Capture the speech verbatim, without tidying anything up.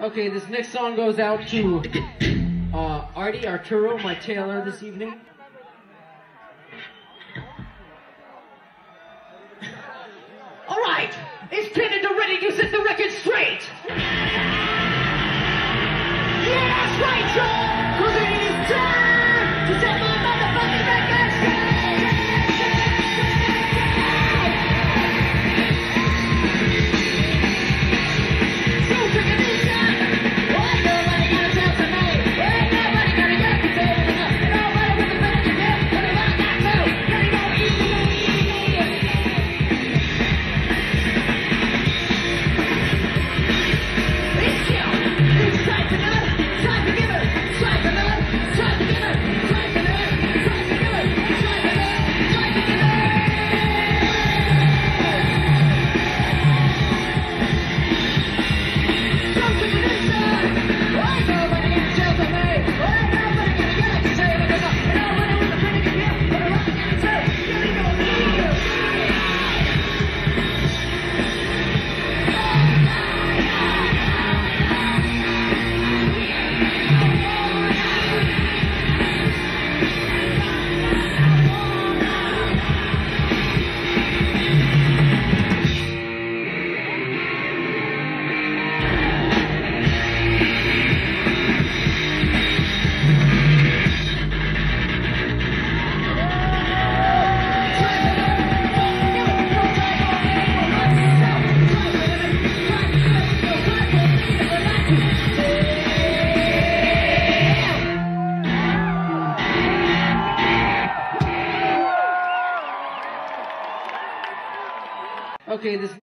Okay, this next song goes out to uh, Artie Arturo, my tailor this evening. All right, it's pinned and ready to set the record straight. Yeah, that's right, y'all. 'Cause it is time to set my motherfucking record straight. So check it this time. Ain't nobody gonna tell to me. Ain't nobody gonna get to say it enough. Nobody with the better than him. But if I got to, then he won't eat me. Okay, this